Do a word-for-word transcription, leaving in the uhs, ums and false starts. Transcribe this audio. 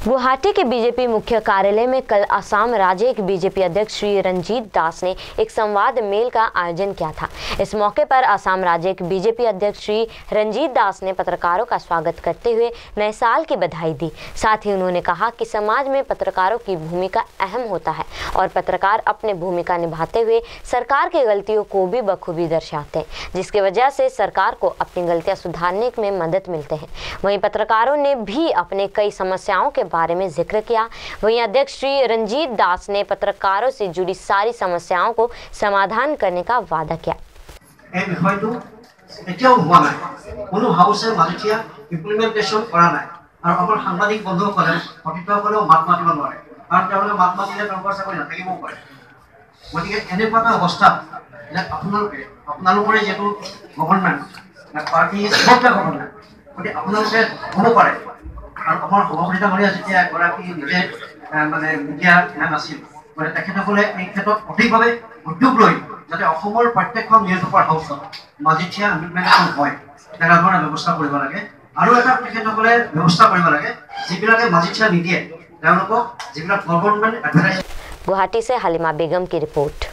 गुवाहाटी के बीजेपी मुख्य कार्यालय में कल असम राज्य के बीजेपी अध्यक्ष श्री रंजीत दास ने एक संवाद मेल का आयोजन किया था। इस मौके पर असम राज्य के बीजेपी अध्यक्ष श्री रंजीत दास ने पत्रकारों का स्वागत करते हुए नए साल की बधाई दी। साथ ही उन्होंने कहा कि समाज में पत्रकारों की भूमिका अहम होता है और पत्रकार अपनी भूमिका निभाते हुए सरकार की गलतियों को भी बखूबी दर्शाते हैं, जिसकी वजह से सरकार को अपनी गलतियां सुधारने में मदद मिलते हैं। वहीं पत्रकारों ने भी अपने कई समस्याओं के बारे में जिक्र किया। वहीं अध्यक्ष श्री रंजीत दास ने पत्रकारों से जुड़ी सारी समस्याओं को समाधान करने का वादा किया। আমাৰ সভাপতি ডাঙৰীয়া যেতিয়া এগৰাকী নিজে মানে মিডিয়া ধ্যান আছিল মানে তেখেতসকলে এই ক্ষেত্ৰত অধিকভাৱে উদ্যোগ লৈ যাতে অসমৰ প্ৰত্যেকখন নিউজ পেপাৰ হাউচত মাজিথিয়া ইমপ্লিমেণ্টেশ্যন হয় তেনেধৰণৰ ব্যৱস্থা কৰিব লাগে। আৰু এটা তেখেতসকলে ব্যৱস্থা কৰিব লাগে যিবিলাকে মাজিথিয়া নিদিয়ে তেওঁলোকক যিবিলাক গভৰ্ণমেণ্ট এডভাৰটাইজ। गुवाहाटी से हलीमा बेगम की रिपोर्ट।